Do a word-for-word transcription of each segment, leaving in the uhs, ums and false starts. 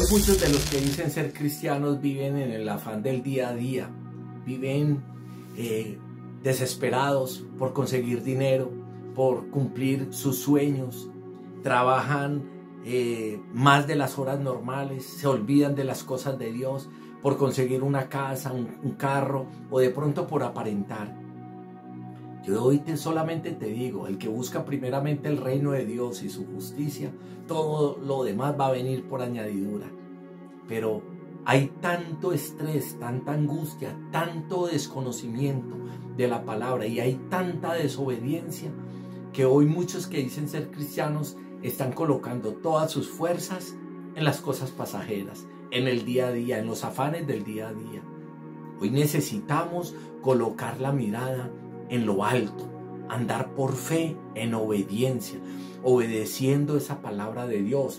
Hoy muchos de los que dicen ser cristianos viven en el afán del día a día, viven eh, desesperados por conseguir dinero, por cumplir sus sueños, trabajan eh, más de las horas normales, se olvidan de las cosas de Dios por conseguir una casa, un, un carro o de pronto por aparentar. Yo hoy te, solamente te digo, el que busca primeramente el reino de Dios y su justicia, todo lo demás va a venir por añadidura. Pero hay tanto estrés, tanta angustia, tanto desconocimiento de la palabra y hay tanta desobediencia que hoy muchos que dicen ser cristianos están colocando todas sus fuerzas en las cosas pasajeras, en el día a día, en los afanes del día a día. Hoy necesitamos colocar la mirada en lo alto, andar por fe en obediencia, obedeciendo esa palabra de Dios.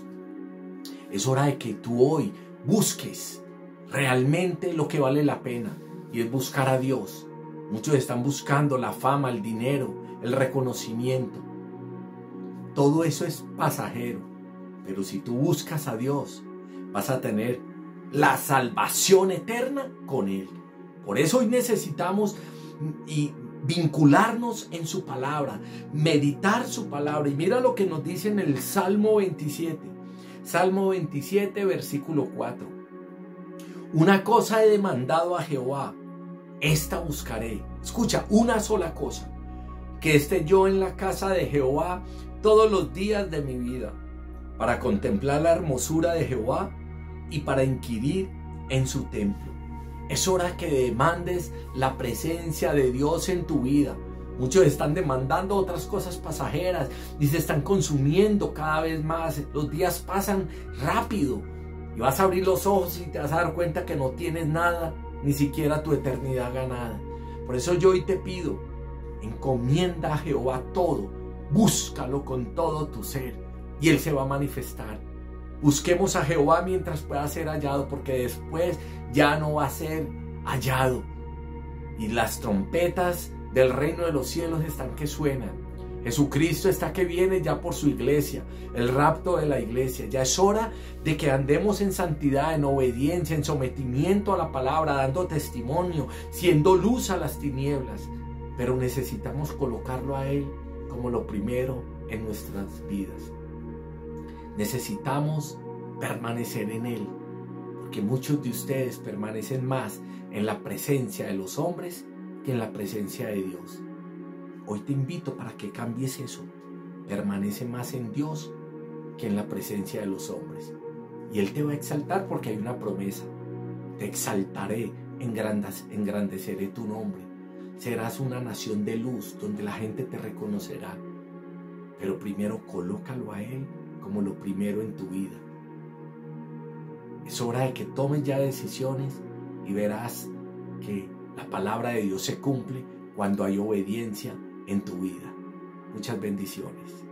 Es hora de que tú hoy busques realmente lo que vale la pena y es buscar a Dios. Muchos están buscando la fama, el dinero, el reconocimiento. Todo eso es pasajero, pero si tú buscas a Dios, vas a tener la salvación eterna con Él. Por eso hoy necesitamos y vincularnos en su palabra, meditar su palabra. Y mira lo que nos dice en el Salmo veintisiete. Salmo veintisiete, versículo cuatro. Una cosa he demandado a Jehová, esta buscaré. Escucha, una sola cosa. Que esté yo en la casa de Jehová todos los días de mi vida, para contemplar la hermosura de Jehová y para inquirir en su templo. Es hora que demandes la presencia de Dios en tu vida. Muchos están demandando otras cosas pasajeras y se están consumiendo cada vez más. Los días pasan rápido y vas a abrir los ojos y te vas a dar cuenta que no tienes nada, ni siquiera tu eternidad ganada. Por eso yo hoy te pido, encomienda a Jehová todo, búscalo con todo tu ser y Él se va a manifestar. Busquemos a Jehová mientras pueda ser hallado, porque después ya no va a ser hallado. Y las trompetas del reino de los cielos están que suenan. Jesucristo está que viene ya por su iglesia, el rapto de la iglesia. Ya es hora de que andemos en santidad, en obediencia, en sometimiento a la palabra, dando testimonio, siendo luz a las tinieblas. Pero necesitamos colocarlo a Él como lo primero en nuestras vidas. Necesitamos permanecer en Él, porque muchos de ustedes permanecen más en la presencia de los hombres que en la presencia de Dios. Hoy te invito para que cambies eso. Permanece más en Dios que en la presencia de los hombres. Y Él te va a exaltar porque hay una promesa. Te exaltaré, engrandeceré tu nombre. Serás una nación de luz donde la gente te reconocerá. Pero primero colócalo a Él como lo primero en tu vida. Es hora de que tomes ya decisiones y verás que la palabra de Dios se cumple cuando hay obediencia en tu vida. Muchas bendiciones.